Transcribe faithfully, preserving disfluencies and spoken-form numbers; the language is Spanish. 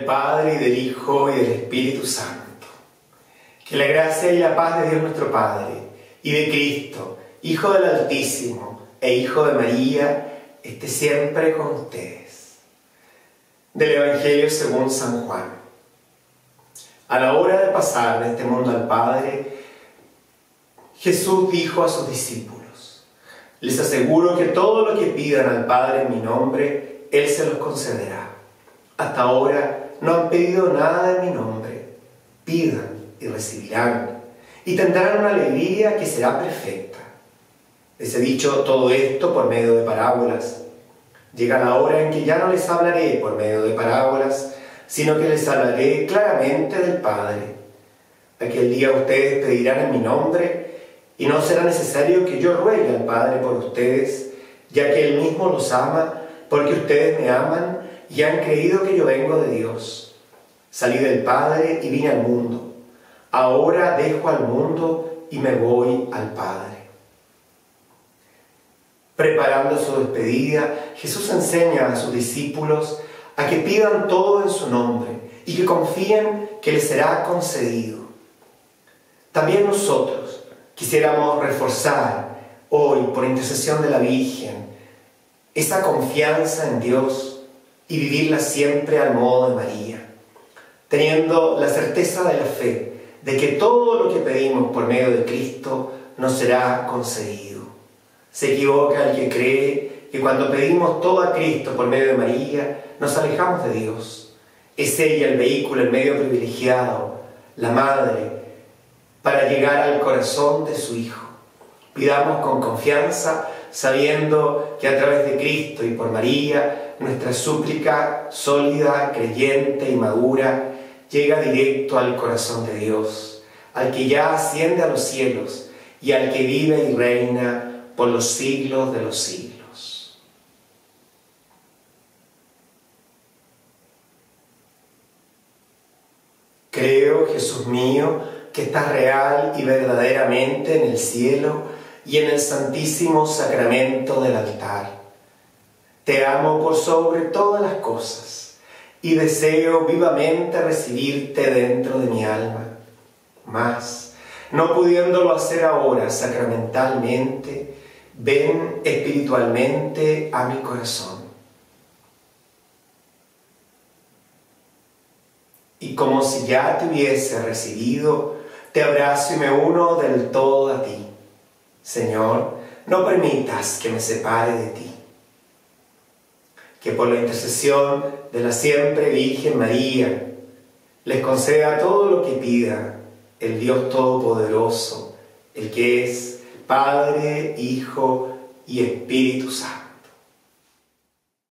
Padre, y del Hijo, y del Espíritu Santo. Que la gracia y la paz de Dios nuestro Padre, y de Cristo, Hijo del Altísimo, e Hijo de María, esté siempre con ustedes. Del Evangelio según San Juan. A la hora de pasar de este mundo al Padre, Jesús dijo a sus discípulos: les aseguro que todo lo que pidan al Padre en mi nombre, Él se los concederá. Hasta ahora no han pedido nada en mi nombre. Pidan y recibirán, y tendrán una alegría que será perfecta. Les he dicho todo esto por medio de parábolas. Llega la hora en que ya no les hablaré por medio de parábolas, sino que les hablaré claramente del Padre. Aquel día ustedes pedirán en mi nombre, y no será necesario que yo ruegue al Padre por ustedes, ya que Él mismo los ama, porque ustedes me aman y han creído que yo vengo de Dios. Salí del Padre y vine al mundo. Ahora dejo al mundo y me voy al Padre. Preparando su despedida, Jesús enseña a sus discípulos a que pidan todo en su nombre y que confíen que les será concedido. También nosotros quisiéramos reforzar hoy, por intercesión de la Virgen, esa confianza en Dios y vivirla siempre al modo de María, teniendo la certeza de la fe de que todo lo que pedimos por medio de Cristo nos será concedido. Se equivoca el que cree que cuando pedimos todo a Cristo por medio de María, nos alejamos de Dios. Es ella el vehículo, el medio privilegiado, la madre, para llegar al corazón de su Hijo. Pidamos con confianza, sabiendo que a través de Cristo y por María, nuestra súplica sólida, creyente y madura llega directo al corazón de Dios, al que ya asciende a los cielos y al que vive y reina por los siglos de los siglos. Creo, Jesús mío, que estás real y verdaderamente en el cielo y en el santísimo sacramento del altar. Te amo por sobre todas las cosas y deseo vivamente recibirte dentro de mi alma. Mas, no pudiéndolo hacer ahora sacramentalmente, ven espiritualmente a mi corazón. Y como si ya te hubiese recibido, te abrazo y me uno del todo a ti. Señor, no permitas que me separe de ti. Que por la intercesión de la siempre Virgen María, les conceda todo lo que pida el Dios Todopoderoso, el que es Padre, Hijo y Espíritu Santo.